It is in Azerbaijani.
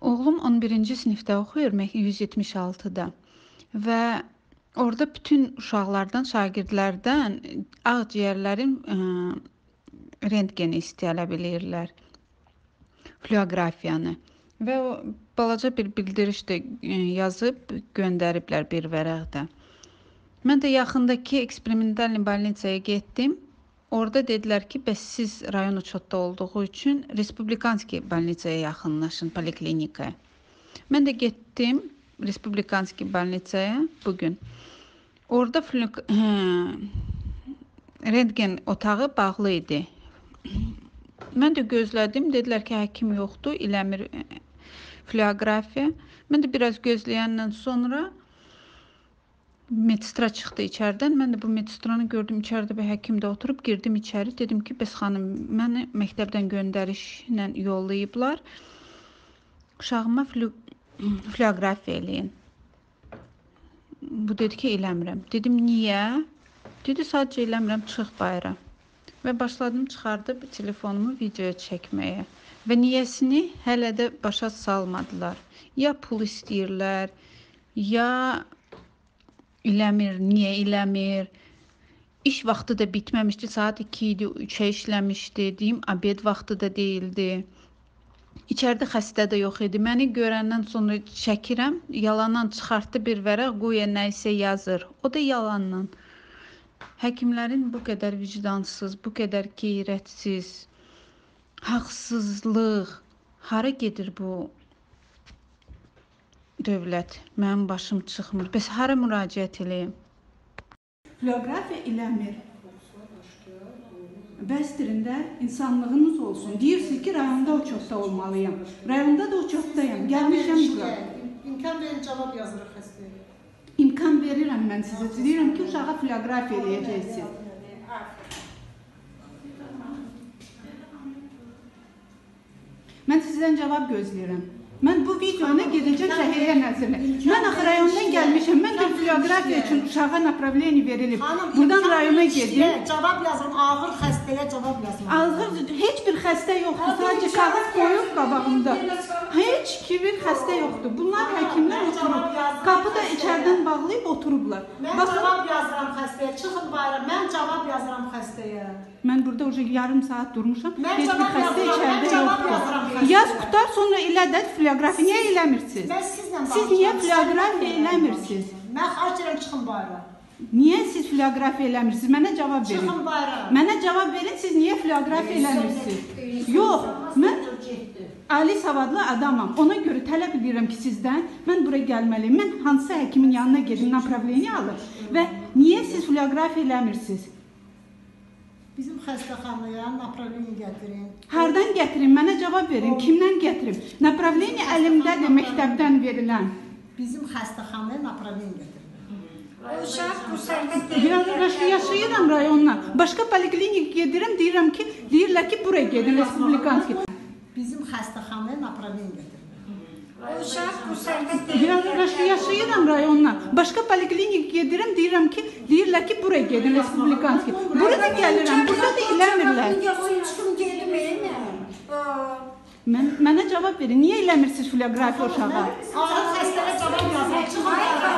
Oğlum 11-ci sinifdə oxuyur 176-da və orada bütün uşaqlardan, şagirdlərdən ağciyərlərin rentgeni istəyə bilirlər, fluorografiyanı. Və o balaca bir bildiriş də yazıb göndəriblər bir vərəqdə. Mən də yaxındakı eksperimental bolnitsaya getdim. Orada dedilər ki, bəs siz rayon uçotda olduğu üçün Respublikanski bolnitsaya yaxınlaşın, poliklinikaya. Mən də getdim Respublikanski bolnitsaya bugün. Orada rentgen otağı bağlı idi. Mən də gözlədim, dedilər ki, həkim yoxdur, eləmir fluorografiya. Mən də biraz gözləyəndən sonra medstra çıxdı içəridən. Mən də bu medstranı gördüm, içəridə bir həkim də oturub, girdim içəri. Dedim ki, bəs xanım, məni məktəbdən göndərişlə yollayıblar. Uşağıma fluorografiya eləyin. Bu dedi ki, eləmirəm. Dedim, niyə? Dedi, sadəcə eləmirəm, çıx bayra. Və başladım çıxardıb telefonumu videoya çəkməyə. Və niyəsini hələ də başa salmadılar. Ya pul istəyirlər, ya eləmir, niyə eləmir? İş vaxtı da bitməmişdi, saat 2 idi, 3-ə işləmişdi, deyim, abed vaxtı da deyildi. İçəridə xəstə də yox idi. Məni görəndən sonra çəkirəm, yalandan çıxartdı bir vərəq, qoya nə isə yazır. O da yalandan. Həkimlərin bu qədər vicdansız, bu qədər qeyrətsiz, haqsızlıq, hara gedir bu dövlət? Mənim başım çıxmır. Bəs hara müraciət eləyim? Fluorografiya eləmir. Bəsdirində insanlığınız olsun. Deyirsiniz ki, rayonda uçotda olmalıyam. Rayonda da uçotdayam. Gəlmişəm bura. İmkan verin, cavab yazırıq xəstəyə. İmkan verirəm mən sizə. Deyirəm ki, uşağa fluorografiya eləyəcəksiniz. Mən sizdən cavab gözləyirəm. Mən bu videonu gedəcəm Zəhirə nəzrinə. Mən axı rayondan gəlmişəm. Mən bir fluorografiya üçün uşağa направление verilib. Buradan rayona gedim. Cavab yazın, ağır xəstəyə cavab yazın. Ağır, heç bir xəstə yoxdur. Sadəcə kağız qoyub qabağımda. Heç bir xəstə yoxdur. Bunlar həkimlər oturub. Qapı da içərdən bağlayıb oturublar. Mən cavab yazıram xəstəyə. Çıxın bayram. Mən cavab yazıram xəstəyə. Mən burada yarım saat durmuşam. Mən Heç bir cavab xəstə yazıram, içəridə mən cavab yoxdur. yazıram xəstəyə. Yaz qutar, sonra elə fluorografiya niyə eləmirsiniz? Mən sizlə Siz niyə fluorografiya eləmirsiniz? Mən xahiş edirəm, çıxın bayram. Niyə siz fluorografiya eləmirsiniz? Mənə cavab verin. Çıxın bayram. Mənə cavab verin, siz niyə fluorografiya eləmirsiniz? Yox, mən ali savadlı adamam. Ona görə tələb edirəm ki, sizdən mən bura gəlməliyim. Mən hansı həkimin yanına gedim, направление alır və niyə siz fluorografiya eləmirsiniz? Bizim xəstəxanaya направление gətirin. Hardan gətirim? Mənə cavab verin. Kimdən gətirim? Направление əlimdədir, məktəbdən verilən. Bizim xəstəxanaya направление gətirin. Uşaq bu sərvət Yaşayıram rayondan. Başqa poliklinik gedirəm, deyirlər ki, buraya gedin, Respublikanski. Bizim xəstəxanaya направление gətirin. Uşaq bu sərvət Yaşayıram rayondan. Başqa poliklinik gedirəm, deyirlər ki, buraya gedin, Respublikanski. Burada gəlirəm, burada da eləmirlər. Çıxım gedim, Mənə cavab verin. Niyə eləmirsiniz fluorografiya uşağa? Ağır xəstəyə cavab yazın. Çıxın bayram.